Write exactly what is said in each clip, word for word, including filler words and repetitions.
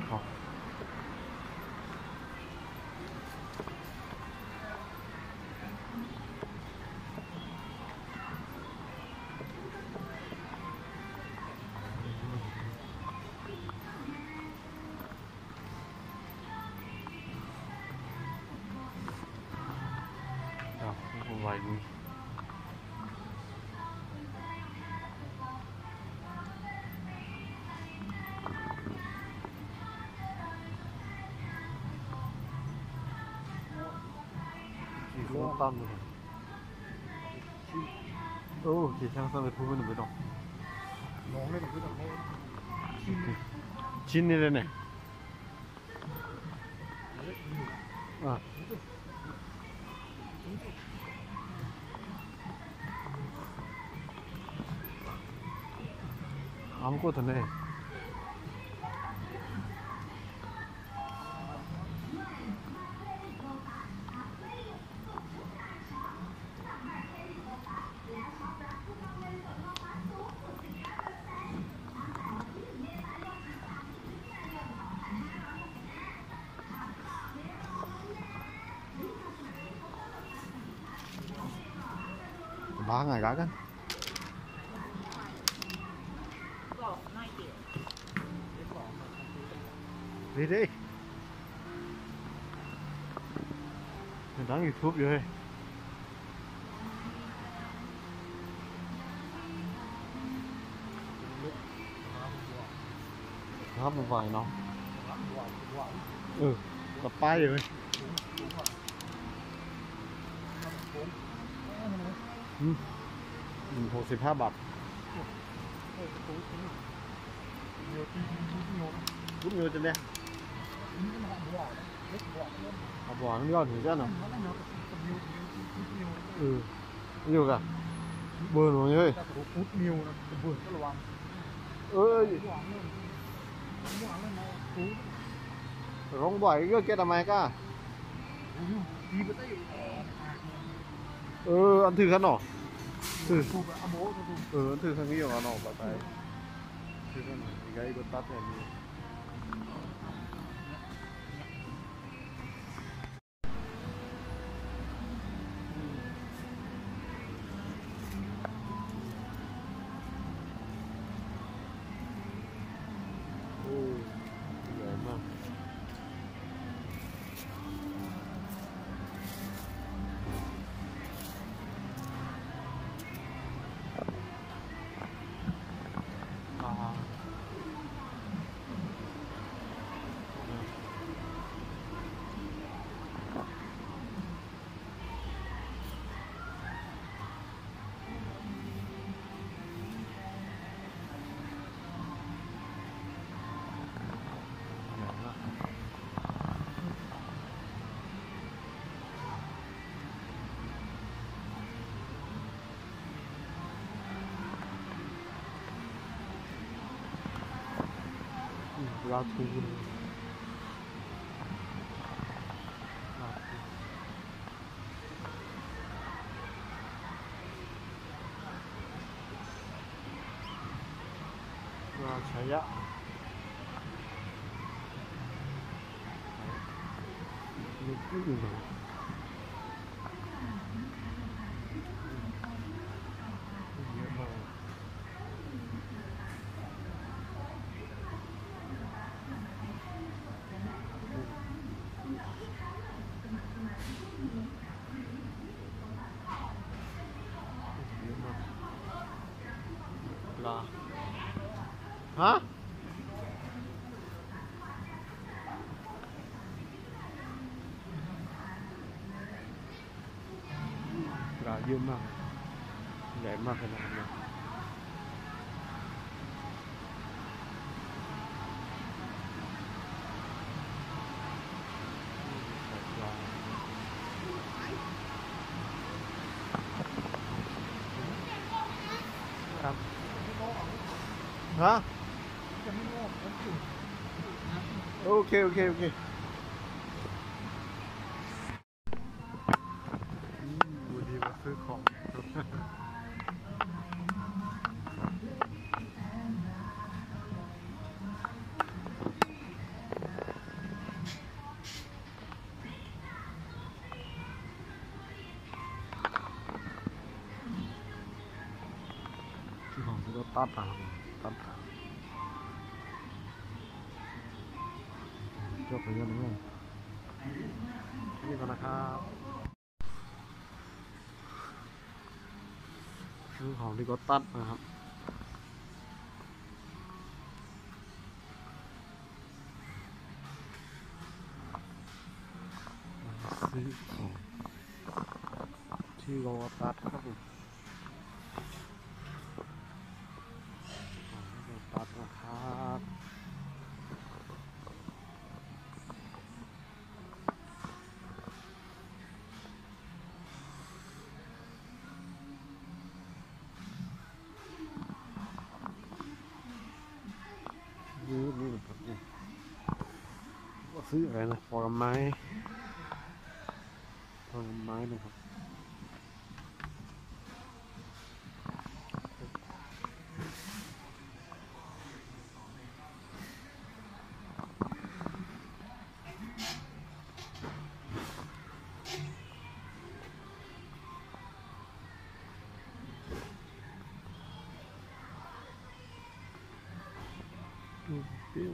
ของเอาไว้ดูตั้มเลยโอ้ขี่ช่างตั้มไปพูดไม่หนุ่มไปหรอกน้องเล่นก็ต้องชิ้นนี่เลยเนี่ยอ่ะ아무것도 안 해. ba ngày cả cân đi đi đăng YouTube rồi hấp một vài nó ừ tập bay rồi ừหกสิบห้าบาทrút nhiều trên đây à bỏ nó ngon thử xem nào ừ nhiều cả bừa rồi ơi ơi rong bảy cái kia làm ai cả ừ ăn thử khăn nọ thử ừ ăn thử khăn nhiều à nọ bảo tay thử khăn cái có tắt này 라투 라 자야 이거 뿌리는 거 hả gà dưa măng để măng cái nào này hả ok ok okดูดีมาซื้อของตัดนะครับตัดจบไปเยอะเลยนี่ก่อนนะครับคือของที่ก็ตัดนะครับซื้อของที่โลตัสครับผมของที่โลตัสนะครับนี่นี่ครับนี่ว่าซื้ออะไรนะผลไม้ผลไม้นะครับปิ้ว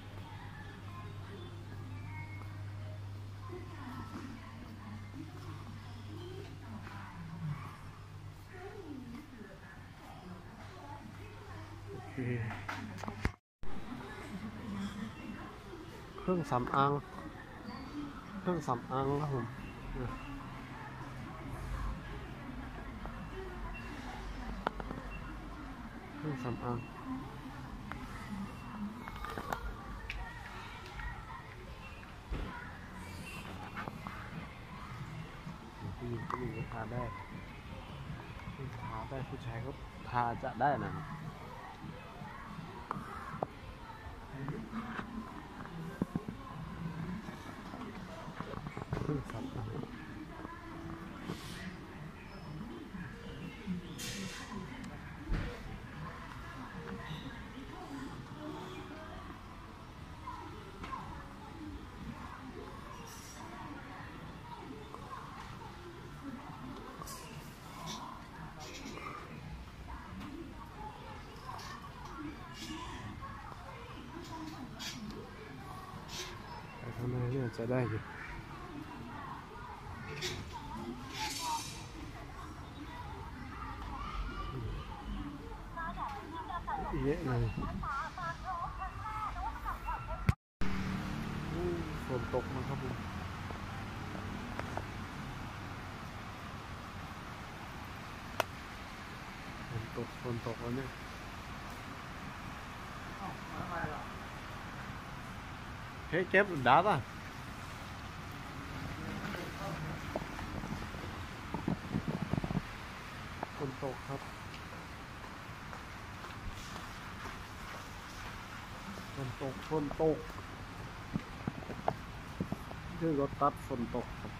เครื่องสำอางเครื่องสำอางครับผมเครื่องสำอางผู้หญิงผู้หญิงก็ทาได้ผู้ทาได้ผู้ชายก็ทาจะได้นะเครื่องสำอางแต่ข้างในเนี่ยจะได้อยู่เยอะเลยฝนตกนะครับผมฝนตกฝนตกแล้วเนี่ยเฮ้ยเก็บดาบอ่ะฝนตกครับฝนตกฝนตกคือรถตัดฝนตกครับ